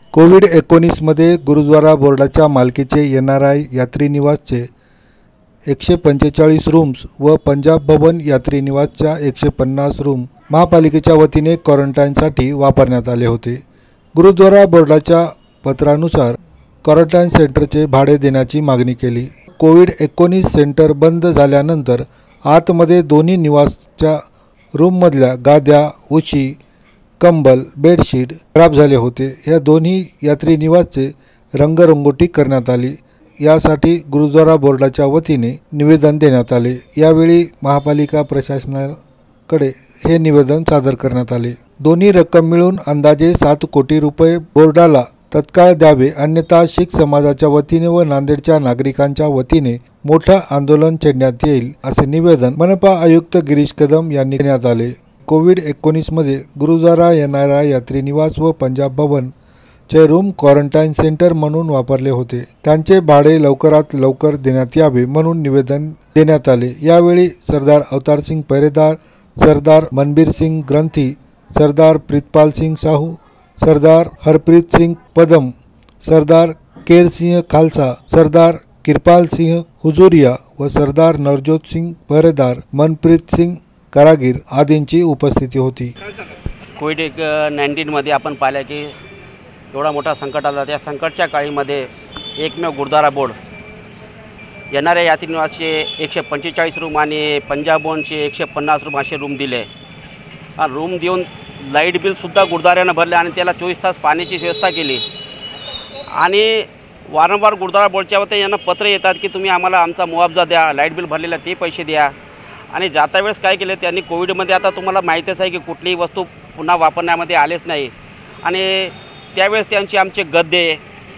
कोविड-19मध्ये गुरुद्वारा बोर्डाच्या मालकीचे NRI यात्री निवासचे 145 रूम्स व पंजाब भवन यात्री निवासच्या 150 रूम महापालिकेच्या वतीने क्वारंटाईनसाठी वापरण्यात आले होते। गुरुद्वारा बोर्डाच्या पत्रानुसार क्वारंटाईन सेंटरचे भाडे देण्याची मागणी केली। कोविड-19 सेंटर बंद झाल्यानंतर आतमध्ये दोन्ही निवासच्या रूममधल्या गाद्या, उशी, कंबल, बेडशीट खराब झाले होते। या दोन्ही यात्री निवासचे रंगरंगोटी करण्यात आली। यासाठी गुरुद्वारा बोर्डाच्या वतीने निवेदन देण्यात आले। यावेळी महापालिका प्रशासनाकडे हे निवेदन सादर करण्यात आले। दोन्ही रक्कम मिळून अंदाजे 7 कोटी रुपये बोर्डाला तत्काळ द्यावे, अन्यथा शीख समाजाच्या वतीने व नांदेडच्या नागरिकांच्या वतीने मोठं आंदोलन छेडण्यात येईल, असे निवेदन मनपा आयुक्त गिरीश कदम यांनी देण्यात आले। कोविड-19मध्ये गुरुद्वारा NRI यात्री निवास व पंजाब भवन चे रूम क्वारंटाईन सेंटर म्हणून वापरले होते। त्यांचे भाडे लवकरात लवकर देण्यात यावे म्हणून निवेदन देण्यात आले। यावेळी सरदार अवतार सिंग पहरेदार, सरदार मनबीर सिंग ग्रंथी, सरदार प्रीतपाल सिंग साहू, सरदार हरप्रीत सिंग पदम, सरदार केर सिंह खालसा, सरदार किरपाल सिंह हुजूरिया व सरदार नवजोत सिंग पहरेदार, मनप्रीत सिंग कारागीर आदींची उपस्थिती होती। कोविड-19मध्ये आपण पाहिलं की एवढा मोठा संकट आला। त्या संकटच्या काळीमध्ये एकमेव गुरुद्वारा बोर्ड NRI यात्री निवासचे 145 रूम आणि पंजाब भवनचे 150 रूम असे रूम दिले। रूम देऊन लाईट बिलसुद्धा गुरुद्वाऱ्यानं भरले आणि त्याला 24 तास पाण्याची व्यवस्था केली। आणि वारंवार गुरुद्वारा बोर्डच्या वतीने यांना पत्र येतात की तुम्ही आम्हाला आमचा मुआवजा द्या, लाईट बिल भरलेला ते पैसे द्या। आणि जाता वेळेस काय केलं त्यांनी, कोविडमध्ये आता तुम्हाला माहीतच आहे की कुठलीही वस्तू पुन्हा वापरण्यामध्ये आलेच नाही। आणि त्यावेळेस त्यांचे आमचे गद्दे,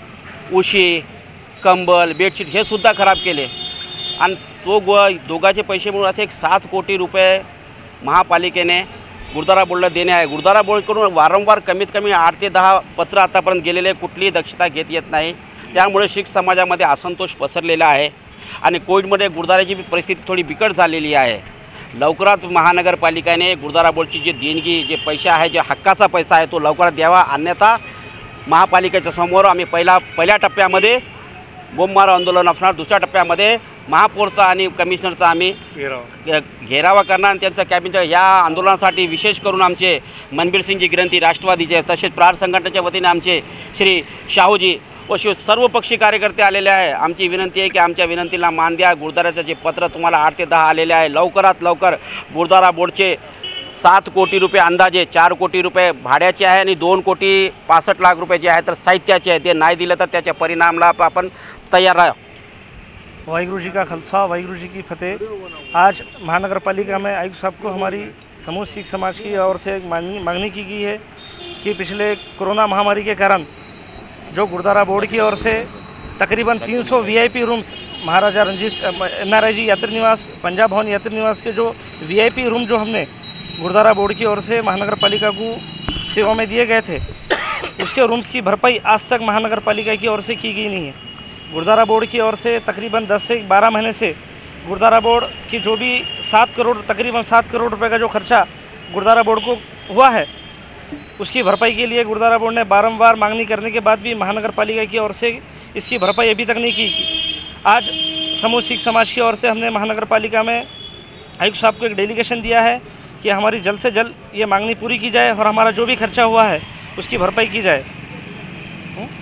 उशी, कंबल, बेडशीट हे सुद्धा खराब केले। आणि दोघाचे पैसे मिळून असे 7 कोटी रुपये महापालिकेने गुरुद्वारा बोर्डला देणे आहे। गुरुद्वारा बोर्डकडून वारंवार कमीत कमी 8 ते 10 पत्र आतापर्यंत गेलेले, कुठलीही दक्षता घेत येत नाही। त्यामुळे शीख समाजामध्ये असंतोष पसरलेला आहे आणि कोविडमध्ये गुरुद्वाराची परिस्थिती थोडी बिकट झालेली आहे। लवकरात महानगरपालिकेने गुरुद्वारा बोर्डची जी देणगी, जे पैसे आहे, जे हक्काचा पैसा आहे तो लवकरात द्यावा, अन्यथा महापालिकेच्या समोर आम्ही पहिल्या टप्प्यामध्ये बोंबमारा आंदोलन असणार, दुसऱ्या टप्प्यामध्ये महापौरचा आणि कमिशनरचा आम्ही घेरावा करणार। आणि त्यांच्या कॅबिनच्या या आंदोलनासाठी विशेष करून आमचे मनबीर सिंगजी ग्रंथी राष्ट्रवादीचे, तसेच प्रार संघटनेच्या वतीने आमचे श्री शाहूजी व सर्व पक्षी कार्यकर्ते आलेले आहे। आमची विनंती आहे की आमच्या विनंतीला मान द्या। गुरुद्वाराचं जे पत्र तुम्हाला 8 ते 10 आलेले आहे, लवकरात लवकर गुरुद्वारा बोर्डचे 7 कोटी रुपये अंदाजे 4 कोटी रुपये भाड्याचे आहे आणि 2 कोटी 65 लाख रुपये जे आहे तर साहित्याचे आहे, ते नाही दिलं तर त्याच्या परिणामाला आपण तैयार रहा। वाहिगुरु जी का खालसा, वाहिगुरु जी की फतेह। आज महानगर पालिका में आयुक्त साहब को हमारी समूह सिख समाज की ओर से एक मांगनी की गई है कि पिछले कोरोना महामारी के कारण जो गुरुद्वारा बोर्ड की ओर से तकरीबन 300 VIP rooms Maharaja Ranjit NRI जी यात्री निवास, पंजाब भवन यात्री निवास के जो VIP रूम जो हमने गुरुद्वारा बोर्ड की ओर से महानगर पालिका को सेवा में दिए गए थे, उसके रूम्स की भरपाई आज तक महानगर पालिका की ओर से की गई नहीं है। गुरुद्वारा बोर्ड की ओर से तकरीबन 10 से 12 महीने से गुरुद्वारा बोर्ड की जो भी तकरीबन 7 करोड़ रुपए का जो खर्चा गुरुद्वारा बोर्ड को हुआ है, उसकी भरपाई के लिए गुरुद्वारा बोर्ड ने बारंबार मांगनी करने के बाद भी महानगर पालिका की ओर से इसकी भरपाई अभी तक नहीं की। आज समूह सिख समाज की ओर से हमने महानगर पालिका में आयुक्त साहब को एक डेलीगेशन दिया है कि हमारी जल्द से जल्द ये मांगनी पूरी की जाए और हमारा जो भी खर्चा हुआ है उसकी भरपाई की जाए।